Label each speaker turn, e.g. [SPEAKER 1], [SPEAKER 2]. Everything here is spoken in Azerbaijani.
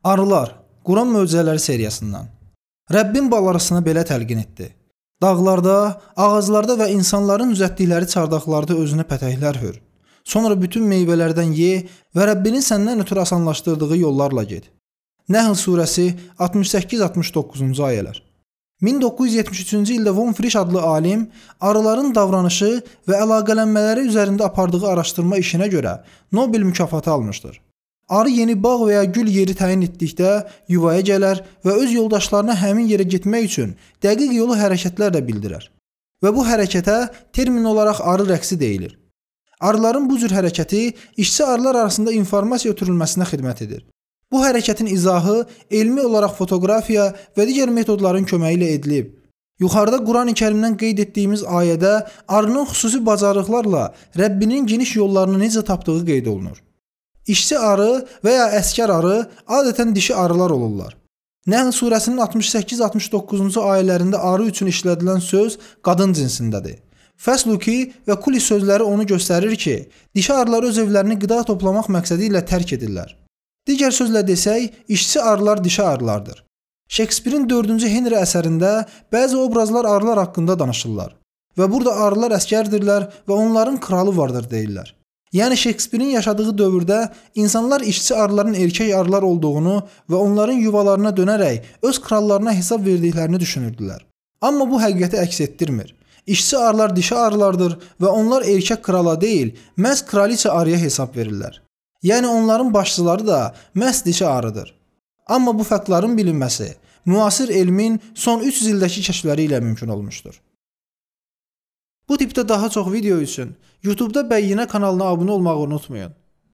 [SPEAKER 1] Arılar, Quran möcüzələri seriyasından. Rəbbin balarısına belə təlqin etdi. Dağlarda, ağaclarda və insanların düzəltdikləri çardaqlarda özünə pətəklər hör. Sonra bütün meyvələrdən ye və Rəbbinin səndən ötürü asanlaşdırdığı yollarla get. Nəhl surəsi 68-69-cu ayələr. 1973-cü ildə Von Frisch adlı alim arıların davranışı və əlaqələnmələri üzərində apardığı araşdırma işinə görə Nobel mükafatı almışdır. Arı yeni bağ və ya gül yeri təyin etdikdə yuvaya gələr və öz yoldaşlarına həmin yerə getmək üçün dəqiq yolu hərəkətlərlə bildirər. Və bu hərəkətə termin olaraq arı rəqsi deyilir. Arıların bu cür hərəkəti işçi arılar arasında informasiya ötürülməsinə xidmət edir. Bu hərəkətin izahı elmi olaraq fotoqrafiya və digər metodların köməyi ilə edilib. Yuxarıda Qurani-Kərimdən qeyd etdiyimiz ayədə arının xüsusi bacarıqlarla Rəbbinin geniş yollarını necə tapdığı qeyd olunur. İşçi arı və ya əskər arı adətən dişi arılar olurlar. Nəhl surəsinin 68-69-cu ayələrində arı üçün işlədilən söz qadın cinsindədir. Fəsluki və kuli sözləri onu göstərir ki, dişi arılar öz evlərini qida toplamaq məqsədi ilə tərk edirlər. Digər sözlə desək, işçi arılar dişi arılardır. Şekspirin 4-cü Henry əsərində bəzi obrazlar arılar haqqında danışırlar və burada arılar əskərdirlər və onların kralı vardır deyirlər. Yəni Şekspirin yaşadığı dövrdə insanlar işçi arıların erkək arılar olduğunu və onların yuvalarına dönərək öz krallarına hesab verdiklərini düşünürdülər. Amma bu həqiqəti əks etdirmir. İşçi arılar dişi arılardır və onlar erkək krala deyil, məhz kraliçə arıya hesab verirlər. Yəni onların başçıları da məhz dişi arıdır. Amma bu fərqlərin bilinməsi müasir elmin son 300 ildəki kəşfləri ilə mümkün olmuşdur. Bu tipdə daha çox video üçün YouTube'da Bəyyinə kanalına abunə olmağı unutmayın.